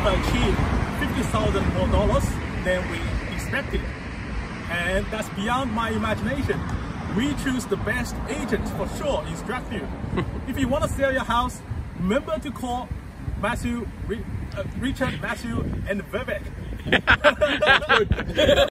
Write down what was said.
have achieved $50,000 more than we expected. And that's beyond my imagination. We choose the best agent for sure in Strathfield. If you want to sell your house, remember to call Richard, Matthew, and Vivek.